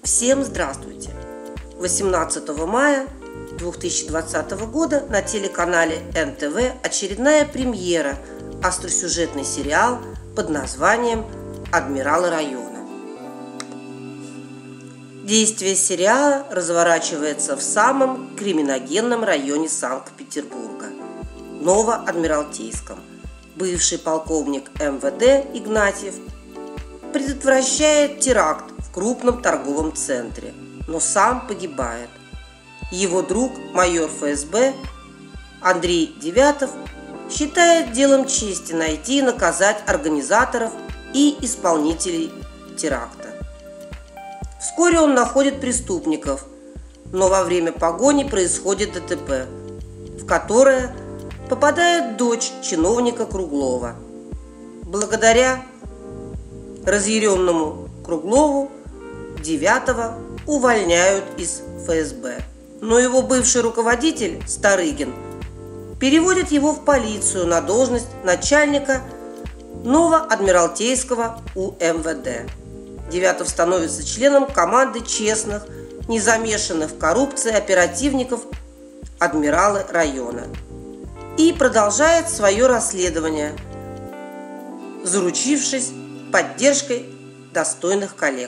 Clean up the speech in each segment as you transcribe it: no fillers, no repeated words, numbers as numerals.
Всем здравствуйте! 18 мая 2020 года на телеканале НТВ очередная премьера – остросюжетный сериал под названием «Адмиралы района». Действие сериала разворачивается в самом криминогенном районе Санкт-Петербурга – Новоадмиралтейском. Бывший полковник МВД Игнатьев предотвращает теракт в крупном торговом центре, но сам погибает. Его друг, майор ФСБ Андрей Девятов, считает делом чести найти и наказать организаторов и исполнителей теракта. Вскоре он находит преступников, но во время погони происходит ДТП, в которое попадает дочь чиновника Круглова. Благодаря разъяренному Круглову Девятого увольняют из ФСБ. Но его бывший руководитель Старыгин переводит его в полицию на должность начальника Новоадмиралтейского УМВД. Девятов становится членом команды честных, не замешанных в коррупции оперативников адмиралы района и продолжает свое расследование, заручившись поддержкой достойных коллег.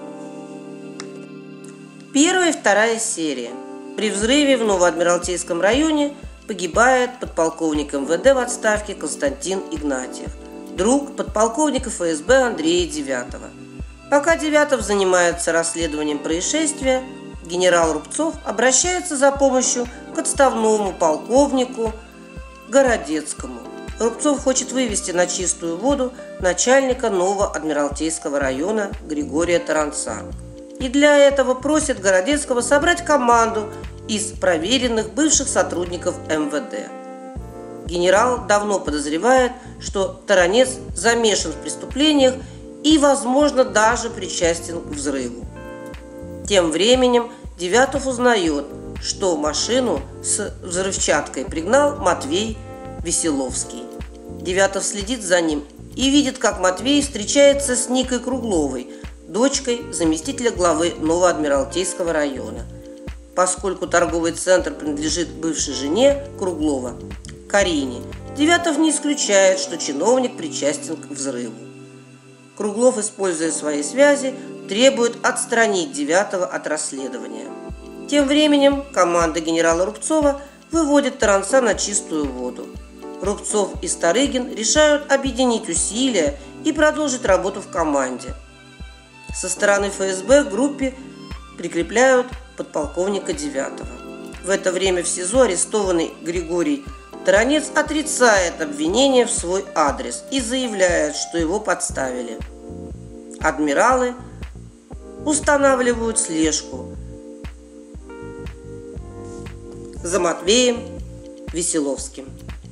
Первая и вторая серия. При взрыве в Новоадмиралтейском районе погибает подполковник МВД в отставке Константин Игнатьев, друг подполковника ФСБ Андрея Девятого. Пока Девятов занимается расследованием происшествия, генерал Рубцов обращается за помощью к отставному полковнику Городецкому. Рубцов хочет вывести на чистую воду начальника Новоадмиралтейского района Григория Таранца. И для этого просит Городецкого собрать команду из проверенных бывших сотрудников МВД. Генерал давно подозревает, что Таранец замешан в преступлениях и, возможно, даже причастен к взрыву. Тем временем Девятов узнает, что машину с взрывчаткой пригнал Матвей Веселовский. Девятов следит за ним и видит, как Матвей встречается с Никой Кругловой, дочкой заместителя главы Новоадмиралтейского района. Поскольку торговый центр принадлежит бывшей жене Круглова, Карине, Девятов не исключает, что чиновник причастен к взрыву. Круглов, используя свои связи, требует отстранить Девятого от расследования. Тем временем команда генерала Рубцова выводит Таранца на чистую воду. Рубцов и Старыгин решают объединить усилия и продолжить работу в команде. Со стороны ФСБ к группе прикрепляют подполковника Девятого. В это время в СИЗО арестованный Григорий Таранец отрицает обвинения в свой адрес и заявляет, что его подставили. Адмиралы устанавливают слежку за Матвеем Веселовским.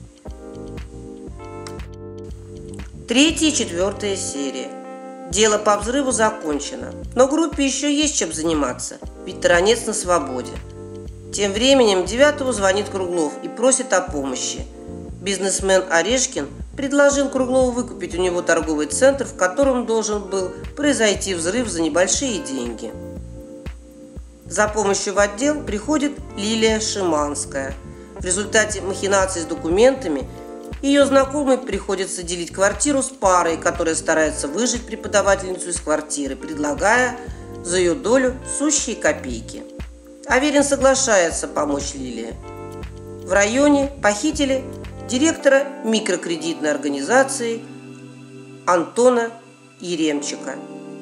Третья и четвертая серия. Дело по взрыву закончено, но группе еще есть чем заниматься, ведь Таранец на свободе. Тем временем Девятову звонит Круглов и просит о помощи. Бизнесмен Орешкин предложил Круглову выкупить у него торговый центр, в котором должен был произойти взрыв за небольшие деньги. За помощью в отдел приходит Лилия Шиманская. В результате махинаций с документами ее знакомой приходится делить квартиру с парой, которая старается выжить преподавательницу из квартиры, предлагая за ее долю сущие копейки. Аверин соглашается помочь Лилии. В районе похитили директора микрокредитной организации Антона Еремчика.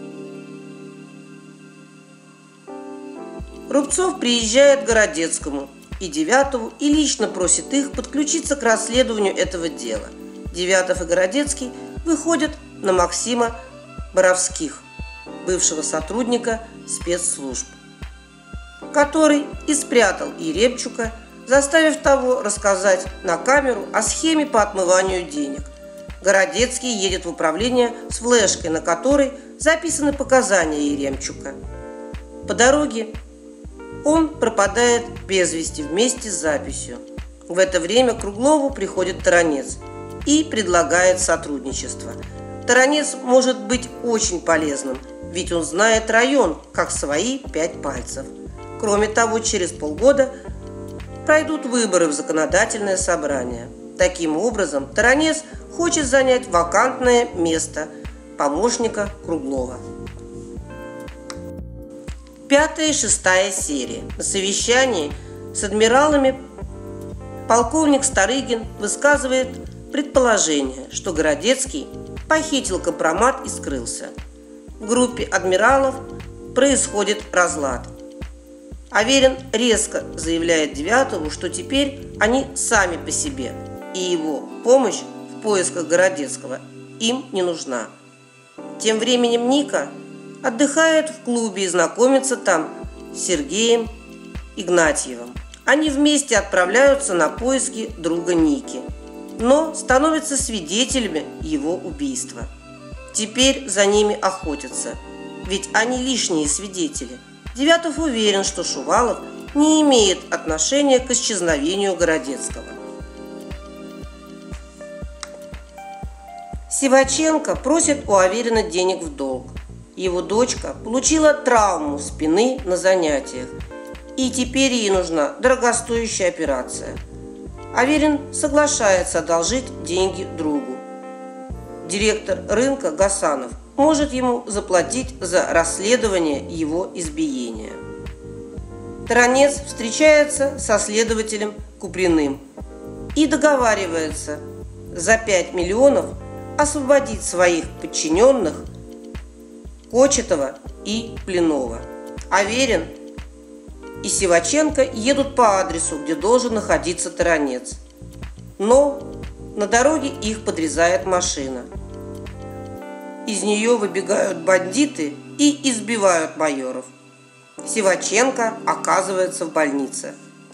Рубцов приезжает к Городецкому и Девятову и лично просит их подключиться к расследованию этого дела. Девятов и Городецкий выходят на Максима Боровских, бывшего сотрудника спецслужб, который и спрятал Еремчука, заставив того рассказать на камеру о схеме по отмыванию денег. Городецкий едет в управление с флешкой, на которой записаны показания Еремчука. По дороге он пропадает без вести вместе с записью. В это время к Круглову приходит Таранец и предлагает сотрудничество. Таранец может быть очень полезным, ведь он знает район, как свои 5 пальцев. Кроме того, через полгода пройдут выборы в законодательное собрание. Таким образом, Таранец хочет занять вакантное место помощника Круглова. 5-я и 6-я серии. На совещании с адмиралами полковник Старыгин высказывает предположение, что Городецкий похитил компромат и скрылся. В группе адмиралов происходит разлад. Аверин резко заявляет Девятову, что теперь они сами по себе, и его помощь в поисках Городецкого им не нужна. Тем временем Ника отдыхает в клубе и знакомится там с Сергеем Игнатьевым. Они вместе отправляются на поиски друга Ники, но становятся свидетелями его убийства. Теперь за ними охотятся, ведь они лишние свидетели. Девятов уверен, что Шувалов не имеет отношения к исчезновению Городецкого. Сиваченко просит у Аверина денег в долг. Его дочка получила травму спины на занятиях, и теперь ей нужна дорогостоящая операция. Аверин соглашается одолжить деньги другу. Директор рынка Гасанов может ему заплатить за расследование его избиения. Таранец встречается со следователем Куприным и договаривается за 5 миллионов освободить своих подчиненных Кочетова и Блинова. Аверин и Сиваченко едут по адресу, где должен находиться Таранец. Но на дороге их подрезает машина. Из нее выбегают бандиты и избивают майоров. Сиваченко оказывается в больнице.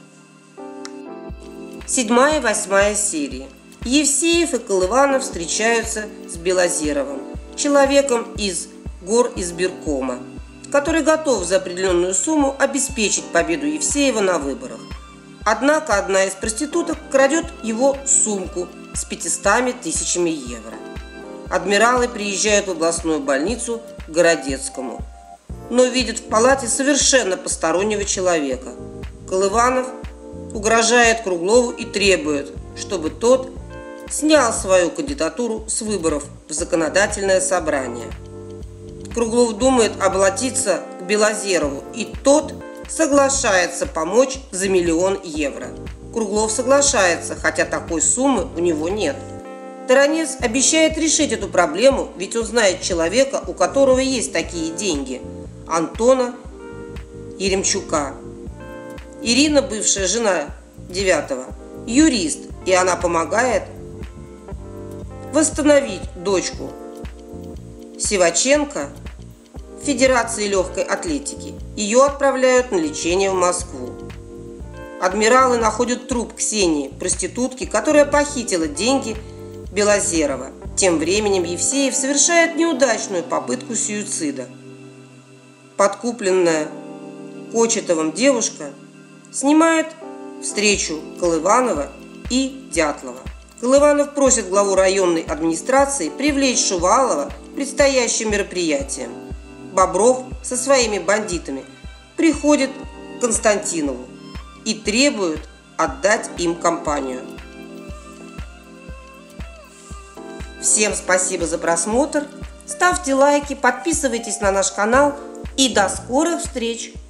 7-я и 8-я серии. Евсеев и Колыванов встречаются с Белозеровым, человеком из горизбиркома, который готов за определенную сумму обеспечить победу Евсеева на выборах. Однако одна из проституток крадет его сумку с 500 тысячами евро. Адмиралы приезжают в областную больницу к Городецкому, но видят в палате совершенно постороннего человека. Колыванов угрожает Круглову и требует, чтобы тот снял свою кандидатуру с выборов в законодательное собрание. Круглов думает обратиться к Белозерову, и тот соглашается помочь за 1 000 000 евро. Круглов соглашается, хотя такой суммы у него нет. Таранец обещает решить эту проблему, ведь он знает человека, у которого есть такие деньги – Антона Еремчука. Ирина, бывшая жена Девятова, юрист, и она помогает восстановить дочку Сиваченко в Федерации легкой атлетики. Ее отправляют на лечение в Москву. Адмиралы находят труп Ксении, проститутки, которая похитила деньги Белозерова. Тем временем Евсеев совершает неудачную попытку суицида. Подкупленная Кочетовым девушка снимает встречу Колыванова и Дятлова. Колыванов просит главу районной администрации привлечь Шувалова к предстоящим мероприятиям. Бобров со своими бандитами приходит к Константинову и требует отдать им компанию. Всем спасибо за просмотр, ставьте лайки, подписывайтесь на наш канал и до скорых встреч!